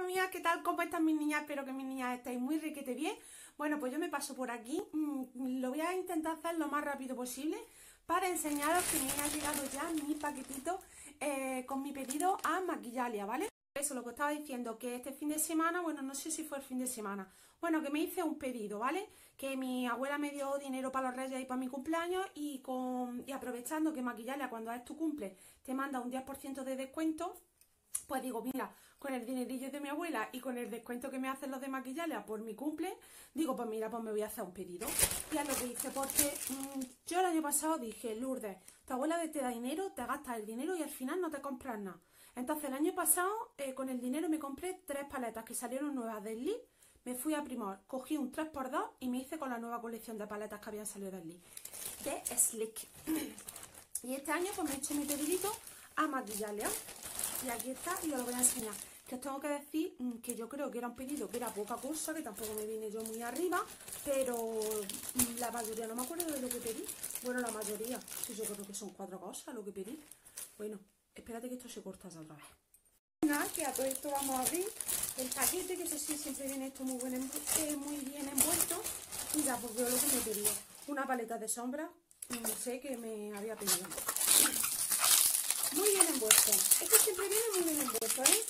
mía, ¿qué tal? ¿Cómo están mis niñas? Espero que mis niñas estéis muy riquete bien. Bueno, pues yo me paso por aquí. Lo voy a intentar hacer lo más rápido posible para enseñaros que me ha llegado ya mi paquetito con mi pedido a Maquillalia, ¿vale? Eso, lo que estaba diciendo, que este fin de semana, bueno, no sé si fue el fin de semana, bueno, que me hice un pedido, ¿vale? Que mi abuela me dio dinero para los reyes y para mi cumpleaños y aprovechando que Maquillalia cuando es tu cumple te manda un 10% de descuento, pues digo, mira, con el dinerillo de mi abuela y con el descuento que me hacen los de Maquillalia por mi cumple, digo, pues mira, pues me voy a hacer un pedido. Y es lo que hice, porque yo el año pasado dije, Lourdes, tu abuela te da dinero, te gastas el dinero y al final no te compras nada. Entonces el año pasado con el dinero me compré 3 paletas que salieron nuevas del Lidl. Me fui a Primor, cogí un 3x2 y me hice con la nueva colección de paletas que habían salido del Lidl, de Slick. Y este año pues me he hecho mi pedidito a Maquillalia. Y aquí está, y os lo voy a enseñar. Que os tengo que decir que yo creo que era un pedido que era poca cosa, que tampoco me vine yo muy arriba, pero la mayoría, no me acuerdo de lo que pedí. Bueno, la mayoría, sí, yo creo que son 4 cosas lo que pedí. Bueno, espérate que esto se corta ya otra vez. Nada, que a todo esto vamos a abrir el paquete, que eso sí, siempre viene esto muy bien envuelto. Y ya, pues veo lo que me pedí. Una paleta de sombra, no sé, que me había pedido. Muy bien envuelto. Esto siempre viene muy bien envuelto, ¿eh?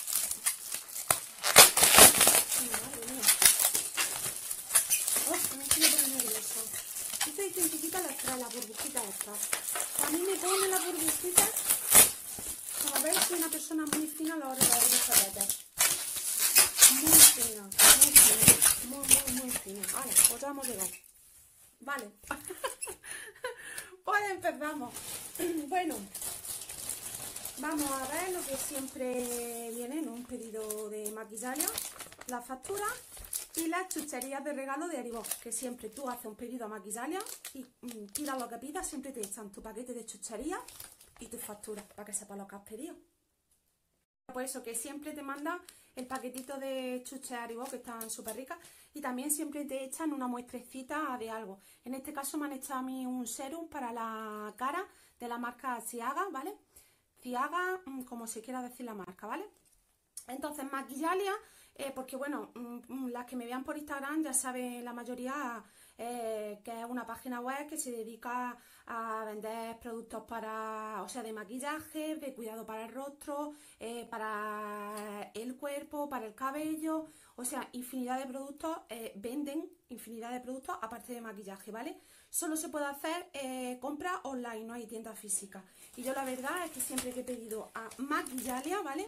Madre mía. Oh, me estoy poniendo nerviosa. Esta identifica la burbujita esta. A mí me pone la burbujita. Como veis, soy una persona muy fina a la hora de abrir los paquetes. Muy fina, muy fina. Muy fina. Vale, pues ya hemos llegado. Vale. Pues empezamos. Bueno. Vamos a ver lo que siempre viene en un pedido de Maquillalia, la factura y las chucherías de regalo de Haribo, que siempre tú haces un pedido a Maquillalia y pidas lo que pidas, siempre te echan tu paquete de chucherías y tu factura para que sepas lo que has pedido. Pues eso, que siempre te mandan el paquetito de chuches Haribo, que están súper ricas, y también siempre te echan una muestrecita de algo. En este caso me han echado a mí un serum para la cara de la marca Ciaga, ¿vale? Ciaga, como se quiera decir la marca, ¿vale? Entonces, Maquillalia, porque bueno, las que me vean por Instagram ya saben la mayoría que es una página web que se dedica a vender productos para, o sea, de maquillaje, de cuidado para el rostro, para el cuerpo, para el cabello, o sea, infinidad de productos, venden infinidad de productos aparte de maquillaje, ¿vale? Solo se puede hacer compra online, no hay tienda física. Y yo la verdad es que siempre que he pedido a Maquillalia, ¿vale?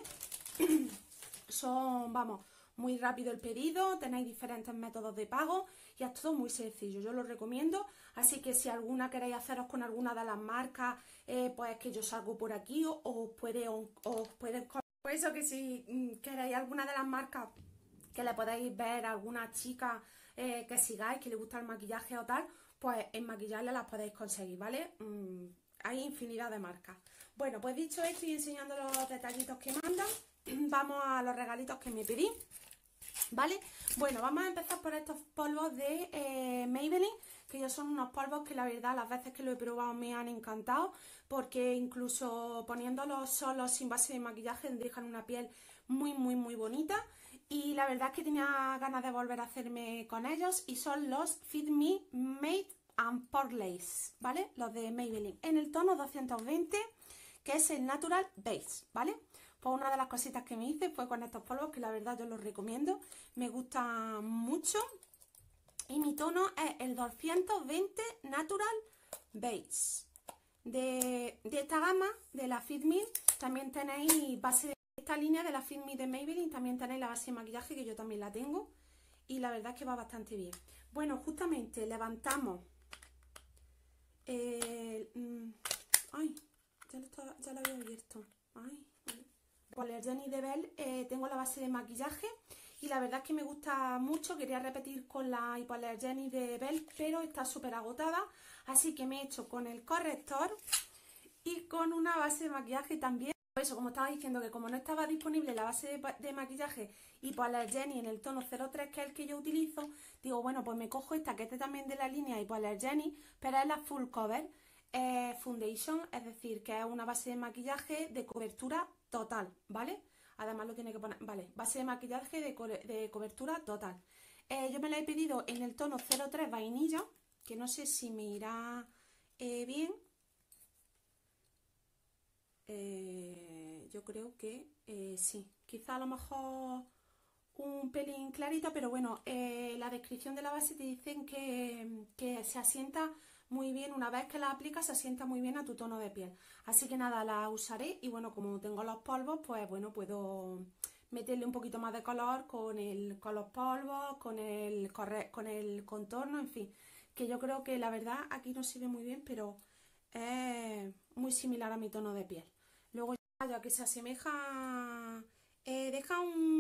Son, vamos, muy rápido el pedido, tenéis diferentes métodos de pago y es todo muy sencillo, yo lo recomiendo. Así que si alguna queréis haceros con alguna de las marcas, pues que yo salgo por aquí o os pueden pues eso, que si queréis alguna de las marcas que le podéis ver a alguna chica que sigáis, que le gusta el maquillaje o tal, pues en Maquillalia las podéis conseguir, ¿vale? Hay infinidad de marcas. Bueno, pues dicho esto y enseñando los detallitos que mandan, vamos a los regalitos que me pedí, ¿vale? Bueno, vamos a empezar por estos polvos de Maybelline, que ellos son unos polvos que la verdad las veces que lo he probado me han encantado, porque incluso poniéndolos solos sin base de maquillaje dejan una piel muy bonita. Y la verdad es que tenía ganas de volver a hacerme con ellos, y son los Fit Me Made and Poreless, ¿vale? Los de Maybelline, en el tono 220, que es el Natural Base, ¿vale? Pues una de las cositas que me hice fue con estos polvos, que la verdad yo los recomiendo, me gustan mucho. Y mi tono es el 220 Natural Base. De esta gama, de la Fit Me, también tenéis base de esta línea de la Fit Me de Maybelline, también tenéis la base de maquillaje, que yo también la tengo. Y la verdad es que va bastante bien. Bueno, justamente levantamos... ay, ya lo había abierto. Ay, Jenny de Belle, tengo la base de maquillaje y la verdad es que me gusta mucho. Quería repetir con la Jenny de Belle, pero está súper agotada, así que me he hecho con el corrector y con una base de maquillaje también. Por eso, como estaba diciendo, que como no estaba disponible la base de maquillaje Jenny en el tono 03, que es el que yo utilizo, digo, bueno, pues me cojo esta, que es también de la línea Jenny, pero es la Full Cover Foundation, es decir, que es una base de maquillaje de cobertura total, ¿vale? Además lo tiene que poner, vale, base de maquillaje de cobertura total. Yo me la he pedido en el tono 03 vainilla, que no sé si me irá bien. Yo creo que sí, quizá a lo mejor un pelín clarito, pero bueno, la descripción de la base te dicen que se asienta muy bien, una vez que la aplicas se asienta muy bien a tu tono de piel. Así que nada, la usaré y bueno, como tengo los polvos, pues bueno, puedo meterle un poquito más de color con los polvos, con el contorno, en fin, que yo creo que la verdad aquí no se ve muy bien, pero es muy similar a mi tono de piel. Luego ya que se asemeja, deja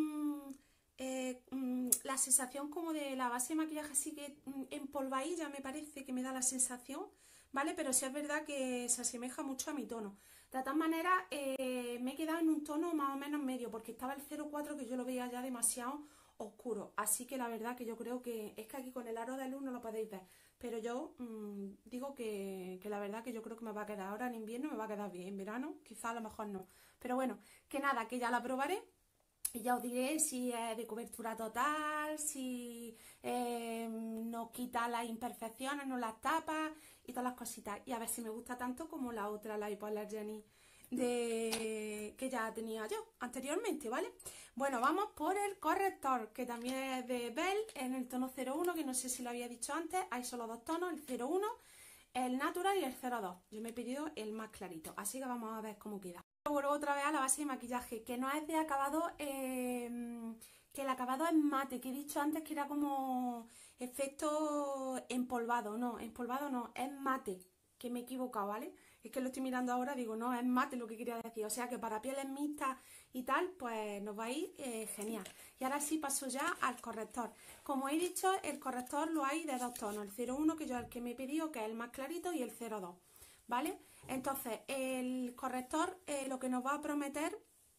la sensación como de la base de maquillaje así que empolvadilla, me parece que me da la sensación, ¿vale? Pero sí es verdad que se asemeja mucho a mi tono. De todas maneras, me he quedado en un tono más o menos medio, porque estaba el 04 que yo lo veía ya demasiado oscuro. Así que la verdad que yo creo que es que aquí con el aro de luz no lo podéis ver. Pero yo digo que la verdad que yo creo que me va a quedar ahora en invierno, me va a quedar bien. En verano quizá a lo mejor no. Pero bueno, que nada, que ya la probaré. Y ya os diré si es de cobertura total, si no quita las imperfecciones, no las tapa y todas las cositas. Y a ver si me gusta tanto como la otra, la Hypoallergenic que ya tenía yo anteriormente, ¿vale? Bueno, vamos por el corrector, que también es de Bell, en el tono 01, que no sé si lo había dicho antes. Hay solo dos tonos, el 01, el Natural y el 02. Yo me he pedido el más clarito, así que vamos a ver cómo queda. Vuelvo otra vez a la base de maquillaje, que no es de acabado, que el acabado es mate, que he dicho antes que era como efecto empolvado. No, empolvado no, es mate, que me he equivocado, ¿vale? Es que lo estoy mirando ahora, digo, no, es mate lo que quería decir. O sea que para pieles mixtas y tal, pues nos va a ir genial. Y ahora sí paso ya al corrector. Como he dicho, el corrector lo hay de dos tonos, el 01 que yo es el que me he pedido, que es el más clarito, y el 02, ¿vale? Entonces, el corrector lo que nos va a prometer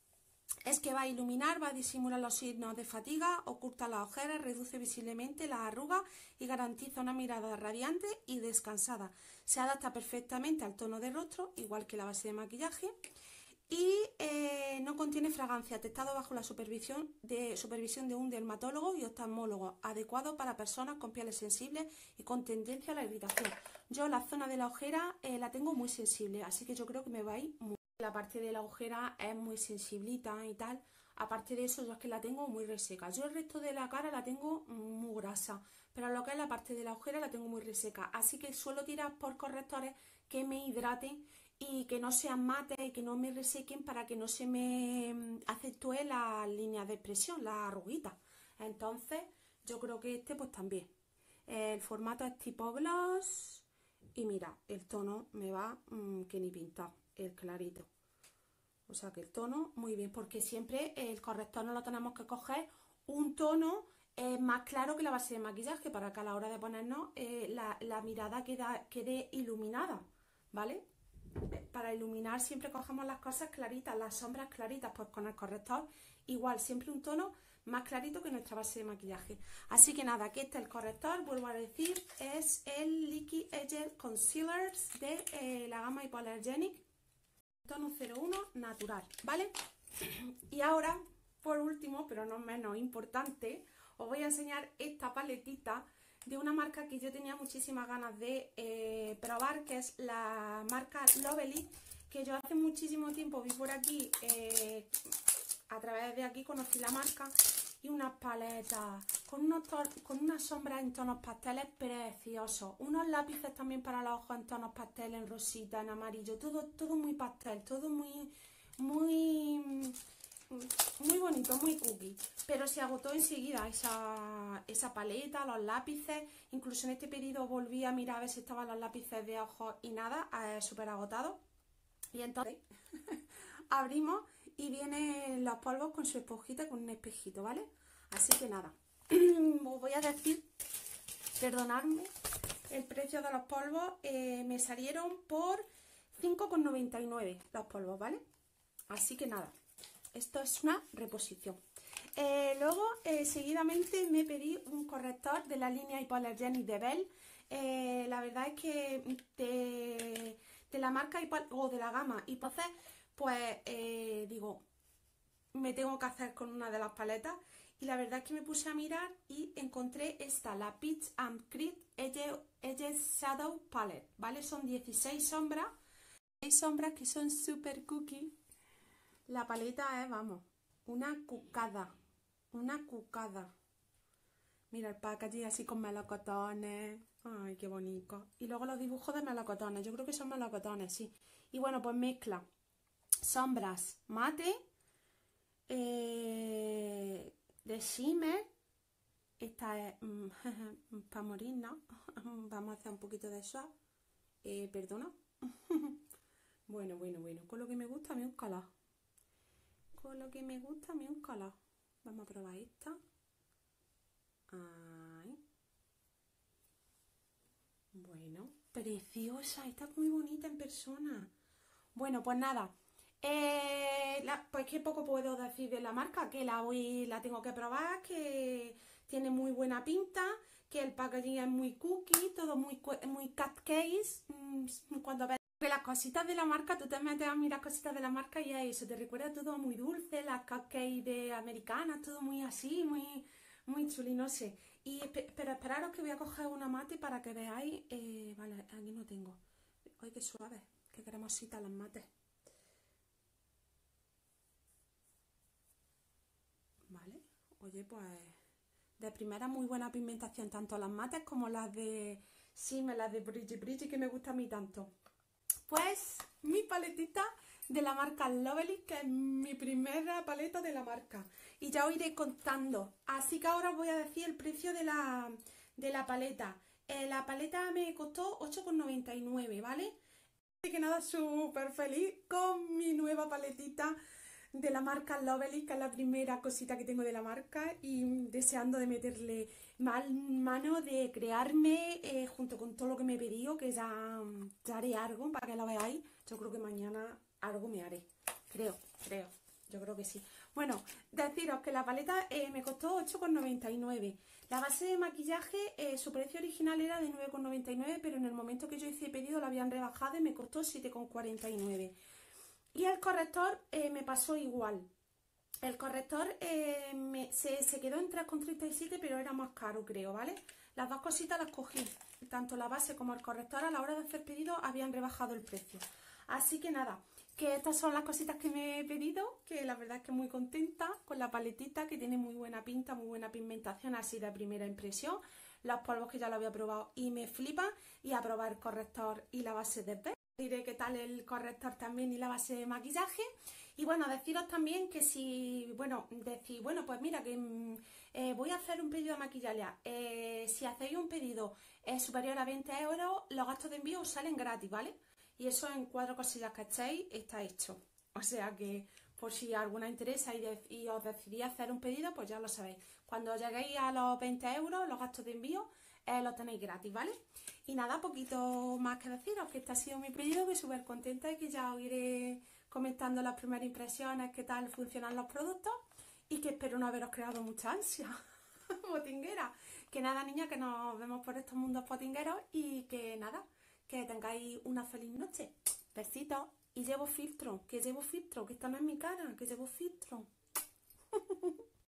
es que va a iluminar, va a disimular los signos de fatiga, oculta las ojeras, reduce visiblemente las arrugas y garantiza una mirada radiante y descansada. Se adapta perfectamente al tono de rostro, igual que la base de maquillaje. Y no contiene fragancia, testado bajo la supervisión de un dermatólogo y oftalmólogo, adecuado para personas con pieles sensibles y con tendencia a la irritación. Yo la zona de la ojera la tengo muy sensible, así que yo creo que me va a ir muy... La parte de la ojera es muy sensiblita y tal. Aparte de eso, yo es que la tengo muy reseca. Yo el resto de la cara la tengo muy grasa, pero lo que es la parte de la ojera la tengo muy reseca. Así que suelo tirar por correctores que me hidraten y que no sean mates y que no me resequen para que no se me acentúe la línea de expresión, la arruguita. Entonces, yo creo que este pues también. El formato es tipo gloss y mira, el tono me va que ni pintado, el clarito. O sea que el tono muy bien, porque siempre el corrector no lo tenemos que coger un tono más claro que la base de maquillaje para que a la hora de ponernos la mirada quede iluminada, ¿vale? Para iluminar siempre cogemos las cosas claritas, las sombras claritas, pues con el corrector igual, siempre un tono más clarito que nuestra base de maquillaje. Así que nada, aquí está el corrector, vuelvo a decir, es el Liquid Edge Concealer de la gama Hypoallergenic, tono 01 natural, ¿vale? Y ahora, por último, pero no menos importante, os voy a enseñar esta paletita de una marca que yo tenía muchísimas ganas de probar, que es la marca Lovely, que yo hace muchísimo tiempo vi por aquí, a través de aquí conocí la marca, y unas paletas con unas sombras en tonos pasteles preciosos, unos lápices también para los ojos en tonos pasteles, en rosita, en amarillo, todo muy pastel, todo muy bonito, muy cookie, pero se agotó enseguida esa paleta, los lápices. Incluso en este pedido volví a mirar a ver si estaban los lápices de ojos y nada, súper agotado. Y entonces abrimos y vienen los polvos con su esponjita, con un espejito, ¿vale? Así que nada, os voy a decir, perdonadme, el precio de los polvos me salieron por 5,99 los polvos, ¿vale? Así que nada, esto es una reposición. Luego, seguidamente me pedí un corrector de la línea Hypoallergenic de Bell. La verdad es que de la marca o de la gama Hypoallergenic, pues digo, me tengo que hacer con una de las paletas. Y la verdad es que me puse a mirar y encontré esta, la Peach and Cream Edge Shadow Palette, ¿vale? Son 16 sombras, 6 sombras que son super cookie. La paleta es, vamos, una cucada, una cucada. Mira el packaging así con melocotones. Ay, qué bonito. Y luego los dibujos de melocotones. Yo creo que son melocotones, sí. Y bueno, pues mezcla sombras mate, de shimmer. Esta es para morir, ¿no? Vamos a hacer un poquito de swatch. Perdona. Bueno. Con lo que me gusta a mí un color. Con lo que me gusta a mí un color. Vamos a probar esta. Ay. Bueno, preciosa. Está muy bonita en persona. Bueno, pues nada. Pues que poco puedo decir de la marca, que la tengo que probar, que tiene muy buena pinta, que el packaging es muy cookie, todo muy cupcakes. Cuando ves las cositas de la marca, tú te metes a mirar cositas de la marca y es eso, te recuerda todo muy dulce, las cupcakes de americanas, todo muy así, muy chuli, no sé. Pero esperaros que voy a coger una mate para que veáis. Vale, aquí no tengo. Ay, qué suave, qué cremositas las mates. Vale, oye, pues de primera muy buena pigmentación, tanto las mates como las de Shimmer, las de Bridgie, que me gusta a mí tanto. Pues mi paletita de la marca Lovely, que es mi primera paleta de la marca. Y ya os iré contando. Así que ahora os voy a decir el precio de la paleta. La paleta me costó 8,99, ¿vale? Así que nada, súper feliz con mi nueva paletita de la marca Lovely, que es la primera cosita que tengo de la marca, y deseando de meterle mano, de crearme junto con todo lo que me he pedido, que ya haré algo para que lo veáis. Yo creo que mañana algo me haré, creo, yo creo que sí. Bueno, deciros que la paleta me costó 8,99. La base de maquillaje, su precio original era de 9,99, pero en el momento que yo hice el pedido la habían rebajado y me costó 7,49. Y el corrector me pasó igual. El corrector se quedó en 3,37, pero era más caro, creo, ¿vale? Las dos cositas las cogí. Tanto la base como el corrector a la hora de hacer pedido habían rebajado el precio. Así que nada, que estas son las cositas que me he pedido, que la verdad es que muy contenta con la paletita, que tiene muy buena pinta, muy buena pigmentación, así de primera impresión. Los polvos que ya lo había probado y me flipan. Y a probar el corrector y la base de pez. Diré qué tal el corrector también y la base de maquillaje. Y bueno, deciros también que pues mira, que voy a hacer un pedido de maquillaje. Si hacéis un pedido superior a 20 euros, los gastos de envío os salen gratis, ¿vale? Y eso en 4 cosillas que echéis está hecho. O sea que por si alguna interesa y os decidís hacer un pedido, pues ya lo sabéis. Cuando lleguéis a los 20 euros, los gastos de envío los tenéis gratis, ¿vale? Y nada, poquito más que deciros, que este ha sido mi pedido, que súper contenta y que ya os iré comentando las primeras impresiones, qué tal funcionan los productos, y que espero no haberos creado mucha ansia potinguera. Que nada, niña, que nos vemos por estos mundos potingueros y que nada, que tengáis una feliz noche. Besitos. Y llevo filtro, que esta no es mi cara, que llevo filtro.